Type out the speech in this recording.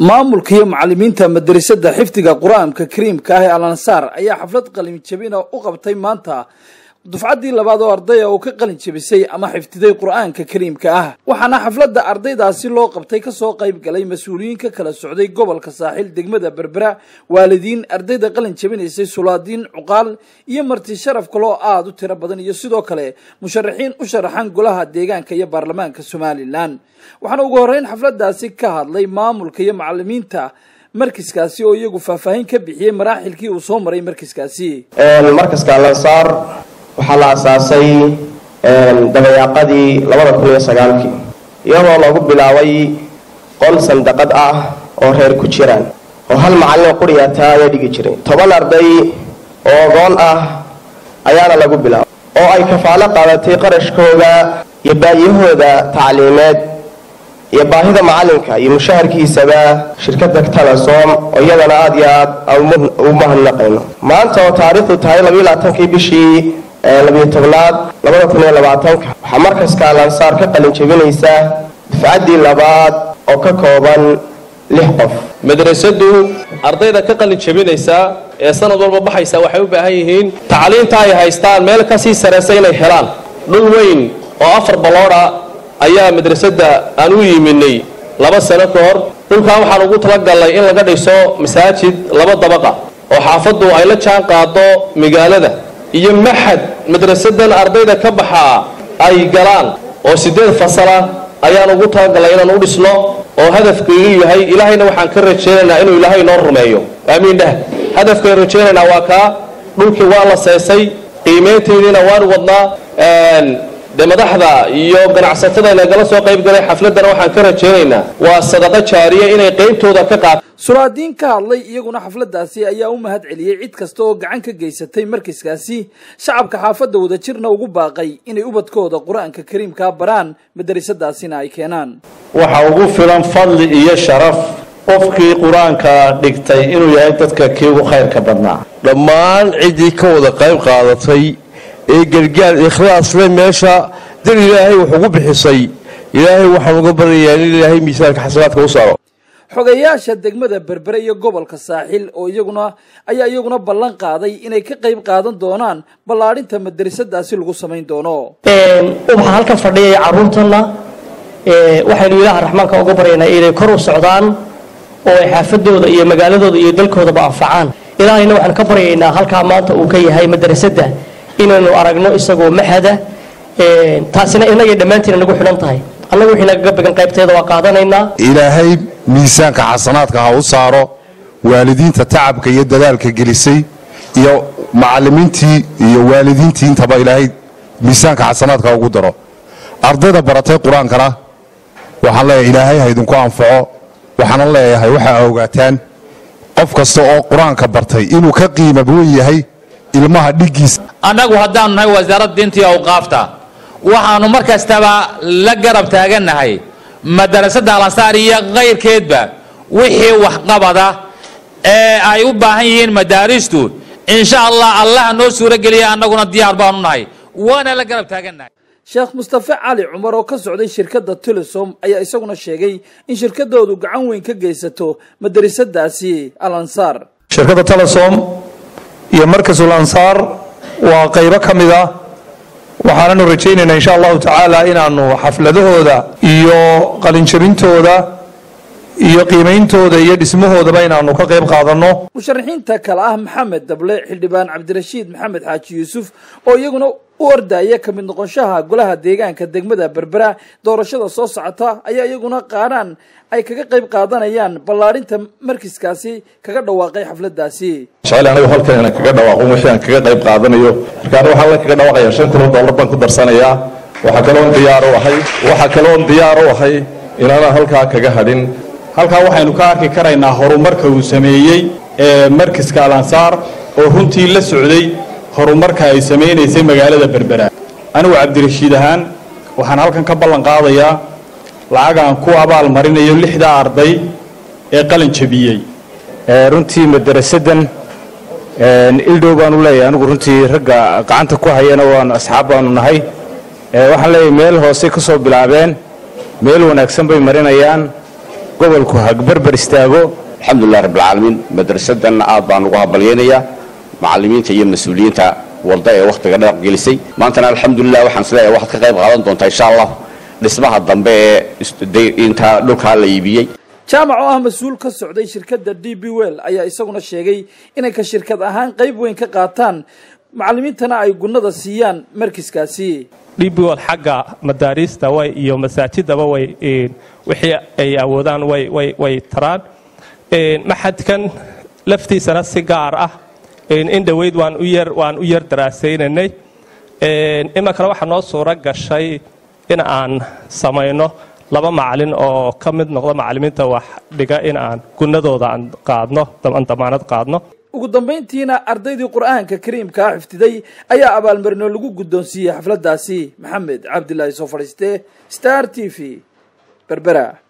maamulka iyo macallimiinta madrasada xifdiga quraanka kariimka ah ee Al-Ansar ayaa xaflad qalin jabin u qabtay maanta dufcadii labaad oo arday oo ka qalin jabisay ama xifdiday quraanka kariimka ah waxaana xafladda ardaydaasi loo qabtay ka soo qayb galay mas'uuliyiin ka kala socday gobolka saaxil degmada Berbera waalidiin ardayda qalin jabinaysay sulaadiin cuqaal iyo marti sharaf kale oo aad u tiro badan iyo sidoo kale musharaxiin u sharaxan golaha deegaanka iyo baarlamaanka Soomaaliland waxaana ugu horeyn xafladdaasi ka hadlay maamulka iyo macallimiinta markiskaasi oo iyagu faahfaahin ka bixiyay maraaxilkii uu soo maray markiskaasi markaska Al-Ansar waxaa la aasaasay dabayaaqadii 2009 iyadoo lagu bilaabay qol sandaqad ah oo reer ku jiraan oo hal macallin quriyata ayaa dhigi jiray 10 arday oo goon ah ayaana lagu bilaabay oo ay kafaalo qaadatay qarashkooda iyo baahiyahooda tacliimeed iyo baahida macallinka iyo mushaharkiisaba shirkadda Telesom oo iyadana aad iyo aad u mahadnaqayno maanta oo taariikhdu tahay 22 bishii 12 waxaa markaska Al-Ansar ka qalin jabinaysa dufcadii labaad oo ka kooban 6 qof madrasadu ardayda ka qalin jabinaysa ee sanad walba baxaysa waxay u baahan yihiin tacliinta ay haystaan meel ka sii sareysa inay helaan dhul weyn oo 4 baloora ayaa madrasada aan u yiminay 2 sano ka hor dhulka waxaan ugu talagalay in laga dhiso masaajid 2 dabaqa oo xaafadu ay la jaan qaado magaalada iyo maxad madrasadan ardayda ka baxa ay galaan oo 8 fasala ayaan ugu talagalay inaan u dhisno oo hadafkaygu yahay ilaahayna waxaan ka rajaynaynaa inuu ilaahay noo rumeeyo aamiin dah hadafkaygu rajaynaynaa waa ka dhulkii waa la seesay qiimeynteedina waan wadnaa madaxda iyo ganacsatada inay gala soo qayb galay xafladana waxaan ka rajaynaynaa waa sadaqa jaariye inay qaybtooda ka qaataan suraadiin ka hadlay iyaguna xafladdaasi ayaa u mahad celiyay cid kasta oo gacan ka geysatay markiskaasi shacabka xaafadda wada jirna ugu baaqay inay ubadkooda quraanka kariimka baraan madrasadaasina ay keenaan waxa ugu filan fadli iyo sharaf qofkii quraanka dhigtay inuu yahay dadka kii ugu khayrka badnaa dhammaan cidii ka wada qayb qaadatay ee gargaar ikhlaas leh meesha dad ilaahay wuxuu ku bixisay ilaahay waxaan uga baryayaa in ilaahay miisaanka xasanaadka u saaro xogayaasha degmada Berbera iyo gobolka saaxil oo iyaguna ballan qaaday inay ka qayb qaadan doonaan ballaarinta madrasadaasi lagu sameyn doono waxa halka fadhiyay caruurtana waxaynu ilaaha raxmaanka uga baryaynaa inay kor u socdaan oo ay xaafadooda iyo magaaladooda iyo dalkoodaba anfacaan ilaahayna waxaan ka baryaynaa halka maanta uu ka yahay madrasada inaynu aragno isagoo maxada taasina inaga dhamaantiin nagu xiran tahay annagu wixii naga bagan qaybteeda waa qaadanaynaa ilaahay miisaanka xasanaadka ha u saaro waalidiinta tacabka iyo dadaalka gelisay iyo macallimiintii iyo waalidiintii intaba ilaahay miisaanka xasanaadka ugu daro ardayda baratay quraankana waxaan leeyahay ilaahay ha idinku anfaco waxaan leeyahay waxa ogaataan qof kasta oo quraanka bartay inuu ka qiimo badan yahay ilmaha dhigiis anagu haddaan nahay wasaaradda diinta iyo awqaafta waxaanu markastaba la garab taaganahay madrasada Al-Ansar iyo qayrkeedba wixii wax qabada ee ay u baahan yihiin madaaristu insha Allah noo suura geliya anaguna diyaar baan u nahay waana la garab taaganahay Sheekh Mustafa Ali Umar oo ka socday shirkadda Telesom ayaa isaguna sheegay in shirkadoodu gacan weyn ka geysato madrasadaasi Al-Ansar shirkadda Telesom iyo markasul Al-Ansar waa qayb ka mid ah waxaanu rajaynaynaa insha Allah ta'ala inaanu xafladahooda iyo qalin jabintooda iyo qiimeyntooda iyo dhismahoodaba inaanu ka qayb qaadano musharaxiinta kala ah Maxamed Dable Xildhibaan Cabdirashiid Maxamed Xaaji Yuusuf oo iyaguna u ordaya ka mid noqonshaha golaha deegaanka degmada Berbera doorashada soo socota ayaa iyaguna qaaraan ay kaga qayb qaadanayaan ballaarinta markiskaasi kaga dhawaaqay xafladdaasi shaqada anagu halkan inaan kaga dhawaaqo wixii aan kaga qayb qaadanayo markaan waxaan la kaga dhawaaqayaa $5,000 baan ku darsanayaa waxa kale oo diyaar u ahay inaan halkaa kaga hadhin halka waxaynu ka arki karaynaa horumarka uu sameeyay markiska Al-Ansar oo runtii la socday horumarka ay sameeynaysa magaalada Berbera anigu Cabdirashiid ahaan waxaan halkan ka ballan qaadayaa lacag aan ku abaal marinayo 6 arday ee qalin jabiyay runtii madrasadan ildhow baan u leeyahay anigu runtii ragga gacanta ku hayana waan asxaab baanu nahay waxaan leeyahay meel hoose ka soo bilaabeen meel wanaagsan bay marinayaan gobolku hagbarbar istaago. alxamdulilah rabbilcaalamiin madrasadanna aad baan ugu habalyeynaya macallimiinta iyo mas-uuliyiinta walda ee wakhtiga dhaqan gelisay. maantana alxamdulilah waxaan isleeyahay waxaad ka qayb qaadan doontaa insha allah dhismaha dambe ee inta dhulkaa la iibiyey. jaamac oo ah mas-uul ka socday shirkadda DB Well ayaa isaguna sheegay inay ka shirkad ahaan qayb weyn ka qaataan macallimiintana ay gunnada siiyaan markiskaasi. DB Well xagga madaarista iyo masaajidaba wixii ay awoodaan way taraan. maxadkan laftiisana si gaar ah in dhaweyd waan u yar daraasaynanay. imankana waxaa noo suuro gashay in aan samayno 2 macallin oo ka mid noqda macallimiinta wax dhiga in aan gunnadooda aan qaadno damaanad qaadno. ugu dambeyntiina ardaydii qur'aanka kariimka xifdiday ayaa abaalmarino lagu guddoonsiiyey xafladaasi. maxamed cabdilaahi soo fadhiiste Star TV Berbera.